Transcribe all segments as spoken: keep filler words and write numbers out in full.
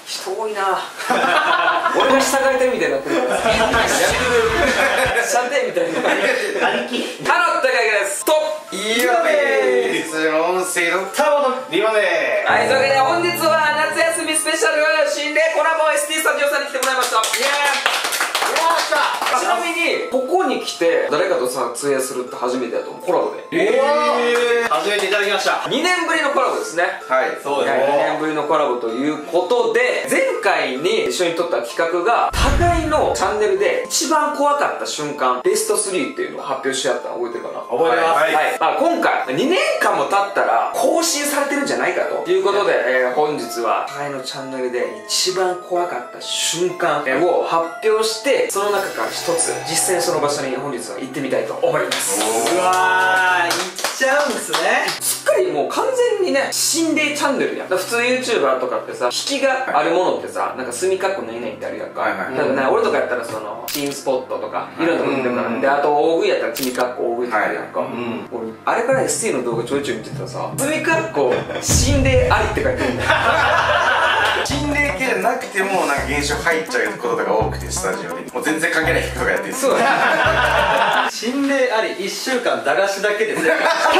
人多いな俺が従えてるみたいになってるからシャンテみたいな兄貴ハロー高木ですといいよねーその音声のタモのリマでーはい、というわけで本日は夏休みスペシャル新でコラボ エスティー スタジオさんに来てもらいました。イエーイ。ちなみにここに来て誰かと撮影するって初めてだと思う。コラボでえー、初めていただきました。 にねんぶりのコラボですね。 はい、そうですね。 にねんぶりのコラボということで、前回に一緒に撮った企画が互いのチャンネルで一番怖かった瞬間ベストスリーっていうのを発表し合ったの覚えてるかな。 覚えてます。 はい、はい、まあ、今回にねんかんも経ったら更新されてるんじゃないかということで、えー、本日は互いのチャンネルで一番怖かった瞬間を発表して、その中から一つ実際その場所に本日は行ってみたいと思います。 うわー、行っちゃうんですね。 すっかりもう完全にね心霊チャンネルやん。普通 YouTuber とかってさ、引きがあるものってさ、なんか墨かっこ何々ってあるやんか。だからね、俺とかやったらその新スポットとかいろんなとこ見てるから、であと大食いやったら墨かっこ大食いとかあるやんか。俺あれから エスティー の動画ちょいちょい見てたらさ、墨かっこ心霊ありって書いてるんだよ心霊系じゃなくてもなんか現象入っちゃうことが多くて、スタジオでもう全然関係ない人がやってる。そうだ心霊ありいっしゅうかん駄菓子だけですよ。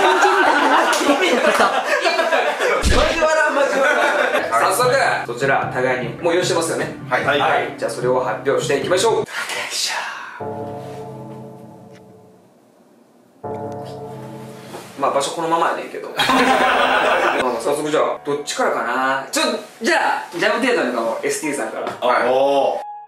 早速そちら互いにもう用意してますよね。 はい、はいはい、じゃあそれを発表していきましょう。まあ場所このままやねんけど早速じゃあどっちからかな。ちょじゃあジャムテートのかも エスティー さんから。 はい、おー。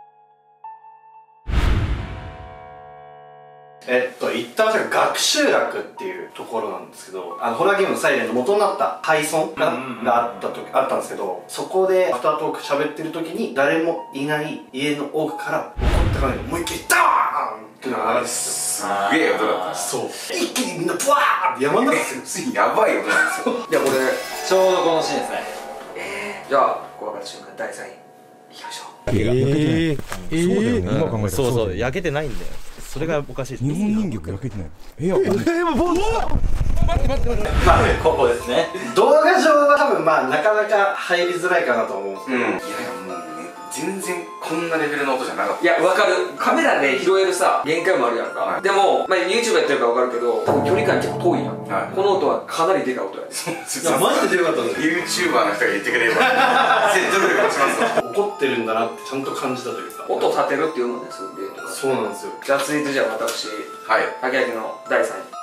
えっと行った場所が学習楽っていうところなんですけど、あのホラーゲームのサイレンの元になった廃村ががあった時あったんですけど、そこでアフタートーク喋ってる時に誰もいない家の奥から怒った感じで思いっきりダーンっていうのが流れてきて、すげえ音だった。そう一気にみんなブワーって山の中ですよ。やばい音なんですよ。 じゃあこれちょうどこのシーンですね。 えー、じゃあ怖かった瞬間だいさんいいきましょう。 えー、えー、そうだよね、今考えたら。 そうそう、焼けてないんだよ。それがおかしい。 日本人形焼けてない。えや、えー、もう待って待って待って。 まあここですね。 動画上は多分まあなかなか入りづらいかなと思うんですけど、いやもうね全然こんなレベルの音じゃなかった。 いやわかる。カメラで拾えるさ限界もあるやんか、はい、でも、まあ、YouTube やってるからわかるけど多分距離感結構遠いやん、はい、この音はかなりでかい音や。そうです。いやマジででかかったんです。 YouTuber の人が言ってくれれば説得力がします。怒ってるんだなってちゃんと感じたというか、 音立てるっていうのですんで。 そうなんですよ。 じゃあ続いてじゃあ私はい竹明のだいさんい。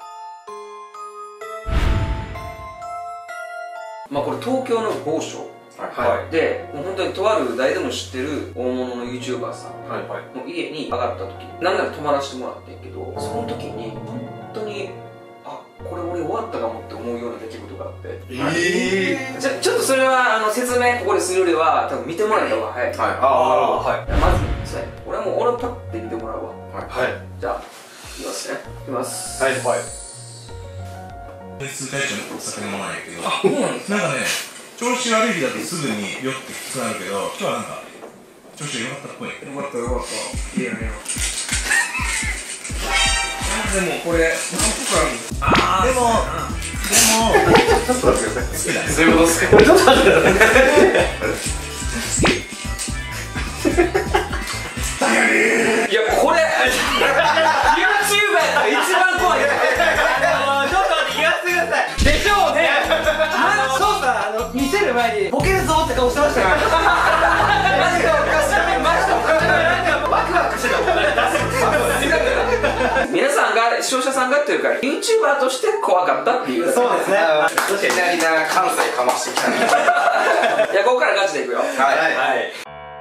まあこれ東京の某所で、もう本当にとある誰でも知ってる大物の YouTuber さんの家に上がった時、なんなら泊まらせてもらってんけど、その時に本当にあこれ俺終わったかもって思うような出来事があって。ええ。ちょちょっとそれはあの説明ここでするよりは多分見てもらった方が早い。はい。ああはい。まずそうや。俺も俺パッて見てもらうわ。はい。じゃあいきますね。いきます。はいはい。 数回以上の酒飲まないけど、なんかね、調子悪い日だとすぐに酔ってきつくなるけど、今日はなんか調子が良かったっぽい。よかったよかった。いいよね。でもこれ何個かある。ああでもでもちょっと待ってください。そういうことですか。ちょっと待ってください。 いやこれ YouTuber やったら一番怖い。 でしょうね。あのそうさ、あの見せる前にボケるぞって顔してましたよ。マジでおかしい。マジでおかしい。なんかワクワクしてた。 皆さんが視聴者さんがっていうか YouTuber として怖かったっていう。 そうですね。 確かにいきなりな関西かましてきたね。 いやここからガチでいくよ。はいはい。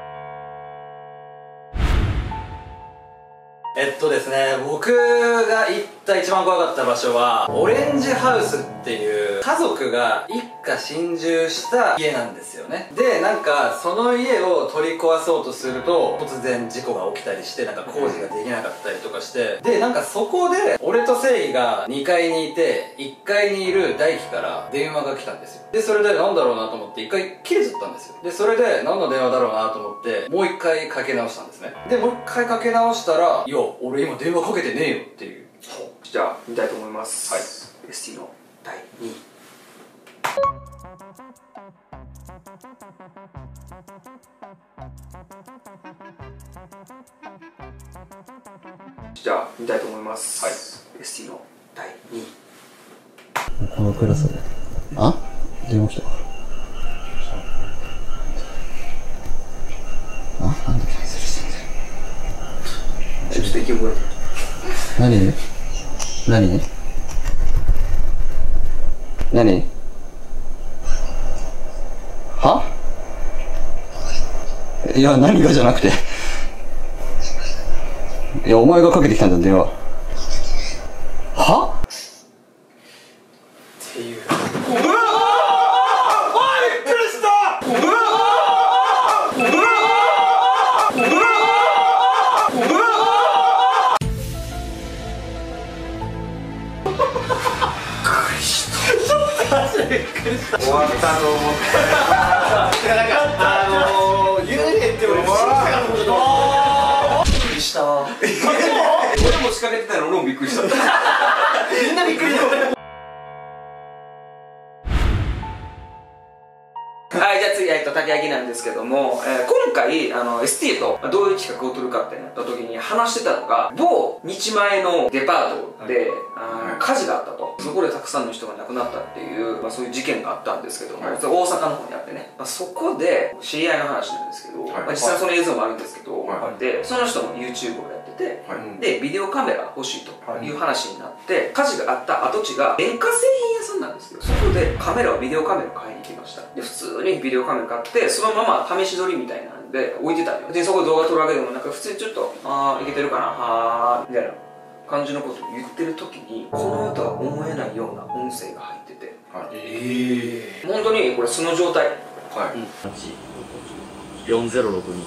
えっとですね、僕が行った一番怖かった場所はオレンジハウスっていう家族が一家心中した家なんですよね。でなんかその家を取り壊そうとすると突然事故が起きたりして、なんか工事ができなかったりとかして、でなんかそこで俺と正義がにかいにいていっかいにいる大輝から電話が来たんですよ。でそれでなんだろうなと思っていっかい切れちゃったんですよ。でそれで何の電話だろうなと思ってもういっかいかけ直したんですね。でもういっかいかけ直したら「いや俺今電話かけてねえよ」っていう。 じゃあ見たいと思います。はい、エスティー のだいにい。 じゃあ見たいと思います。はい。エスティー のだいにい。 このクラスで。あ？電話来た。あ？なんでキャンセルしたんだよ。 ちょっと息覚えて。 何？何？何？は？いや、何がじゃなくて。いや、お前がかけてきたんだ、電話。は？ っていう。 うわー！おい、びっくりした！うわー！うわー！うわー！うわー！ びっくりした。終わったと思って。なんかあのー、幽霊って俺も知らなかったけど。びっくりした。 俺も仕掛けてたの俺もびっくりした。 みんなびっくりだよ。 はい、じゃあ次、えっと、竹焼きなんですけども、えー、今回、あの、エスティー とどういう企画を取るかってなった時に話してたのが、某日前のデパートで、あ火事があったと。そこでたくさんの人が亡くなったっていう、まあ、そういう事件があったんですけども、はい、大阪の方にあってね、まあ、そこで、知り合いの話なんですけど、はい、まあ、実際その映像もあるんですけど、はい、で、その人も YouTube をやってて、はい、で、ビデオカメラが欲しいという話になって、火事があった跡地が電化製品屋さんなんですよ。そこでカメラを、ビデオカメラを買いに行きました。で、普通にビデオカメラ買って、そのまま試し撮りみたいなんで置いてたんよ。で、そこで動画撮るわけでもなく、普通にちょっと、あー、いけてるかな、はー、みたいな感じのことを言ってる時に、このとは思えないような音声が入ってて、はい、えー、本当にこれ素の状態。はい。 よんゼロろくに。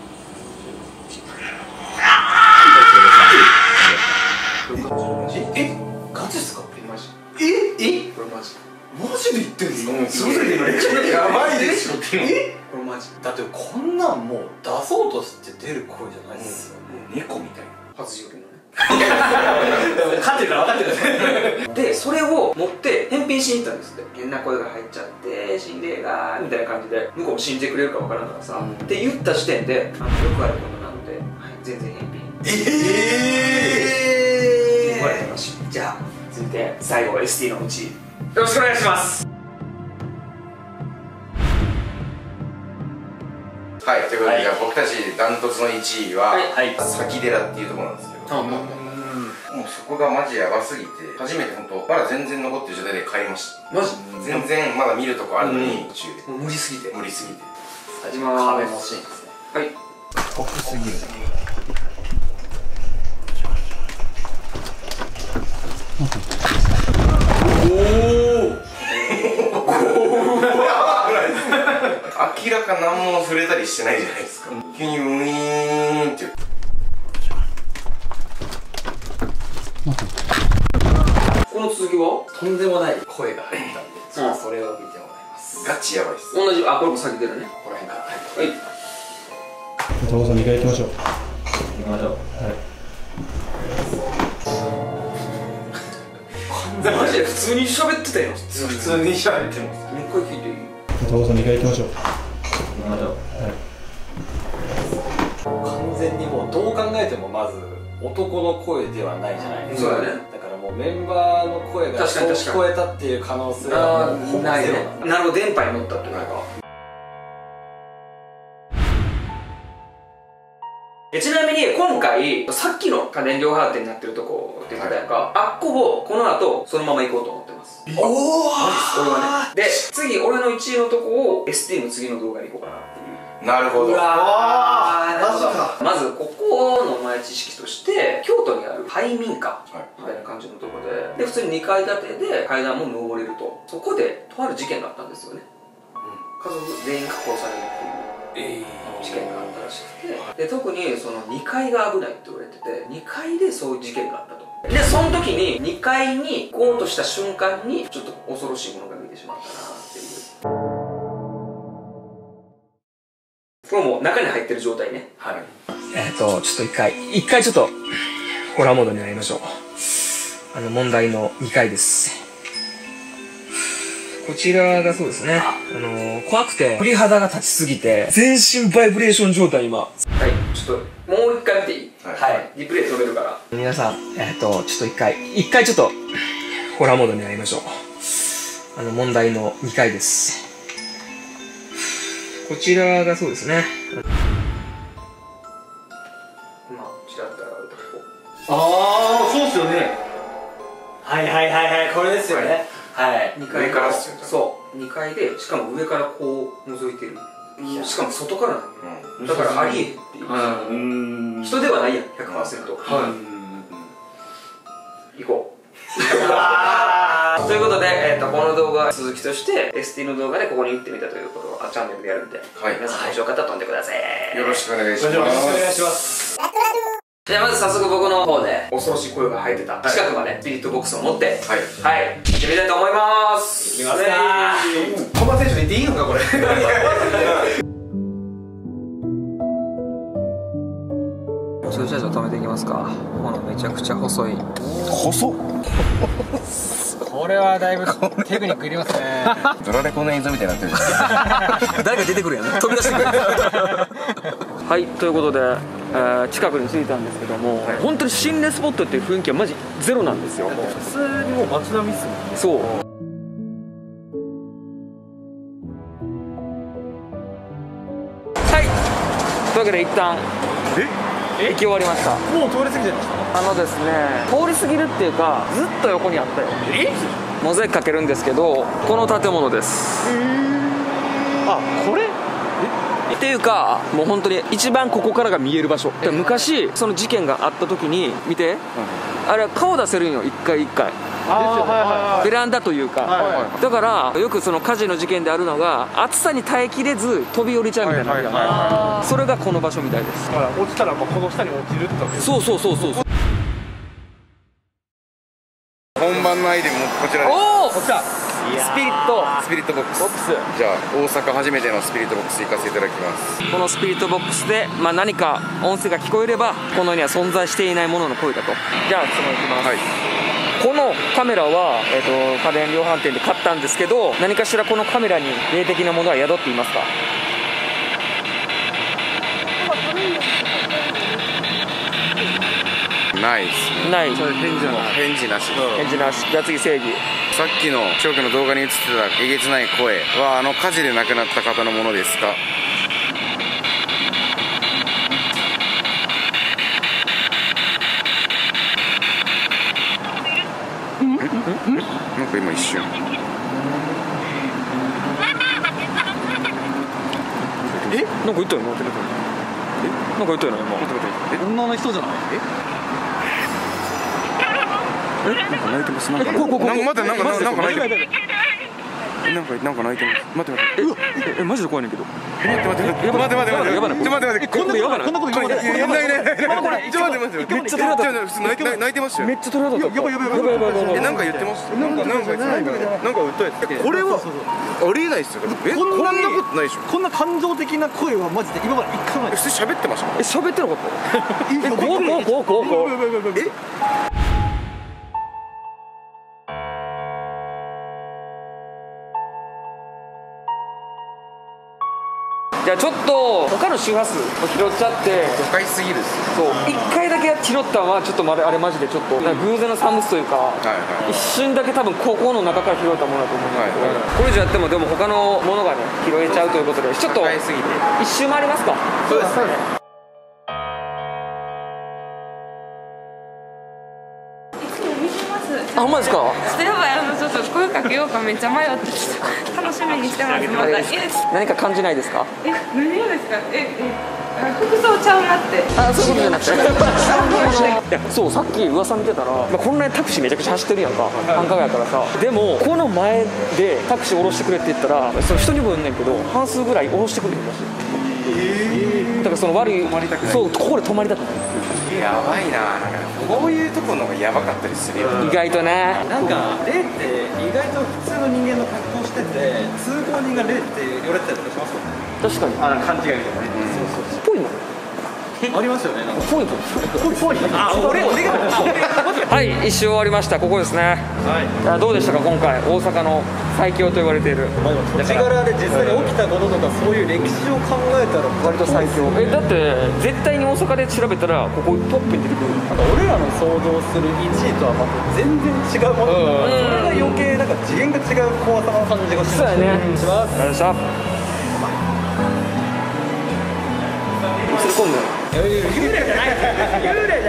え、ガチですか？ マジ。 え？え？ これマジ。 マジで言ってんですか？ すごいね、 やばいですよ。 え？これマジ。 だってこんなんもう出そうとして出る声じゃないですよね。 猫みたいな。 初状況のね。 飼ってるから分かってるんですで、それを持って返品しに行ったんですって。変な声が入っちゃって心霊がみたいな感じで、向こうも信じてくれるか分からんからさ、うん、って言った時点で、あのよくあることなので、はい、全然返品ええー、言われたらしい。じゃあ続いて最後 エスティー のうちよろしくお願いします。 はい、ということで、はい、僕たちダントツのいちいは、はい、先寺っていうところなんですけど、うん、もうそこがマジやばすぎて、初めて本当まだ全然残ってる状態で買いました。マジ？全然まだ見るとこあるのに、途中でもう無理すぎて無理すぎて始まーす。壁のシーンですね。 はい、 濃くすぎる。 明らか何も触れたりしてないじゃないですか。急にウィーンってこの続きはとんでもない声が入ったんで、ちょっとそれを見てもらいます。 ガチやばいっす。 同じ、あ、これも先出るね。 ここら辺から。はい、 タモさんにかい行きましょう。 行きましょう。はい、 マジで普通に喋ってたよ。 普通に喋ってます。 もう一回聞いていい？ タモさんにかい行きましょう。 行きましょう。はい、完全にもうどう考えてもまず男の声ではないじゃないですか。 そうだね。 だからもうメンバーの声がそう聞こえたっていう可能性はもうほぼゼロないね。なるほど、電波に乗ったっていうか。ちなみに今回さっきの家電量販店になってるとこって言ったやんか、はい、あっこをこの後そのまま行こうと思ってます。 おお、 俺はね。で次俺のいちいのとこを エスティー の次の動画に行こうかなっていう。 なるほど。 うわー、なるほど。まずここの前知識として京都にある廃民家みたいな感じのとこで、で普通ににかい建てで階段も登れると。そこでとある事件があったんですよね、うん、家族全員が殺されるっていう、えー、事件があったらしくて、で特にそのにかいが危ないって言われてて、にかいでそういう事件があったと。でその時ににかいに行こうとした瞬間にちょっと恐ろしいものが見てしまったなっていう。これもう中に入ってる状態ね。はい。 えっとちょっと一回一回ちょっとホラーモードになりましょう。あの問題のにかいです。 こちらがそうですね。あのー、怖くて、鳥肌が立ちすぎて、全身バイブレーション状態今。 はい、ちょっと、もう一回見ていい？はい。リプレイ止めるから。 皆さん、えっと、ちょっと一回、一回ちょっと、ホラーモードに入りましょう。あの、問題のにかいです。こちらがそうですね。 まあ、ちらっと上がるとここ。 ああ、そうっすよね。 はいはいはいはい、これですよね。はい。 にかいからっすよね。そう。にかいで、しかも上からこう、覗いてる。しかも外からなんだよ。だからありえへんっていう。人ではないやん、ひゃくパーセント。はい。行こう。ということで、えー、とこの動画続きとして エスティー の動画でここに行ってみたということをチャンネルでやるんで、はい、皆さんもしよかったら飛んでください。 よろしくお願いします。 よろしくお願いします。 じゃあまず早速僕の方で恐ろしい声が入ってた近くまでスピリットボックスを持ってはい、はい、行ってみたいと思います。 行きますか。 こんなテンションで言っていいのかこれ。 それじゃあ止めていきますか。このめちゃくちゃ細い細っこれはだいぶテクニックいりますね。 ドラレコの映像みたいになってる。 誰か出てくるやん、飛び出してくる。はい、ということで、えー、近くに着いたんですけども、はい、本当に心霊スポットっていう雰囲気はマジゼロなんですよ。 普通にもう街並みっすもんね。 そう。はい、というわけで一旦え行き終わりました。 もう通り過ぎてました。 あのですね、通り過ぎるっていうかずっと横にあったよ。えモザイクかけるんですけど、この建物です。 あ、これっていうか、もう本当に一番ここからが見える場所。昔その事件があった時に見て、あれは顔出せるんよ、一回一回。ベランダというか、だからよくその火事の事件であるのが、暑さに耐えきれず飛び降りちゃうみたいな、それがこの場所みたいです。 だから落ちたらこの下に落ちるってこと。 そうそうそうそう。 本番のアイテムもこちらです。 おお、こちらスピリットスピリットボックス。じゃあ大阪初めてのスピリットボックス行かせていただきます。 このスピリットボックスで、まあ、何か音声が聞こえればこの世には存在していないものの声だと。じゃあ質問いきます。はい、このカメラは、えー、と家電量販店で買ったんですけど、何かしらこのカメラに霊的なものは宿っていますか？ ないですね。 ない。 返事なし。返事なし。 返事なし。じゃあ次正義。 さっきの翔くんの動画に映ってたえげつない声はあの火事で亡くなった方のものですか？ん？なんか今一瞬。 え？なんか言ったよな。え？なんか言ったよな今。 え？女の人じゃない？え？ え？なんか泣いてます。なんかなんか待って、なんかなんか泣いてる。なんかなんか泣いてます。待って待って。 ええマジで怖いねんけど。 待って待って待って待って待って。 やばいな。 ちょ待って待って。 こんなやばいな。こんなこと言わない。 やばいね。ちょ待って待って。めっちゃ鳥肌立った。泣いて泣いてましたよ。 めっちゃ鳥肌立った。やばいやばいやばいやばい。 えなんか言ってます。なんかなんかなんか訴えて。これはありえないですよ。えこんなことないでしょ。 こんな感情的な声はマジで今まで一回もない。 普通喋ってました。 え喋ってなかった。え怖い怖い怖い怖い。え？じゃあちょっと他の周波数を拾っちゃって、 都会すぎるっす。 そういっかいだけ拾ったのはちょっとあれあれマジでちょっと偶然の産物というか、一瞬だけ多分ここの中から拾ったものだと思うんだけど、これ以上やってもでも他のものがね拾えちゃうということで、ちょっと一周回りますか。 そうですね。 あ、ほんまですか。 ちょっとやばい、あのちょっと声かけようかめっちゃ迷ってちょっと楽しみにしてます。また何か感じないですか？ え、何をですか？え、え、服装ちゃうなって。 あ、そういうことじゃなくていや、そう、さっき噂見てたら、まあ、こんなにタクシーめちゃくちゃ走ってるやんか、繁華街やからさ。でもこの前でタクシー降ろしてくれって言ったら、その人にも言うんねんけど半数ぐらい降ろしてくれるらしい。えー、だからその悪い、そう、ここで泊まりたくない。 やばいな。こういうところの方がやばかったりするよ。 意外とね。 なんか霊って意外と普通の人間の格好してて、通行人が霊って言われてたりとかしますよね。 確かに。 あ、勘違いみたいなね。 そうそうそう。ぽいもん。 ありますよね。なんかぽいぽいぽいぽい。あ、俺俺が。はい、一周終わりました。ここですね。はい。どうでしたか今回大阪の最強と言われている。 まあ土地柄で実際に起きたこととかそういう歴史を考えたら割と最強。えだって絶対に大阪で調べたらここトップに出てくる。 なんか俺らの想像するいちいとはまた全然違うものだから、それが余計なんか次元が違う怖さの感じがします。 そうやね。します。ありがとうございました。映り込んでる。幽霊じゃない。幽霊。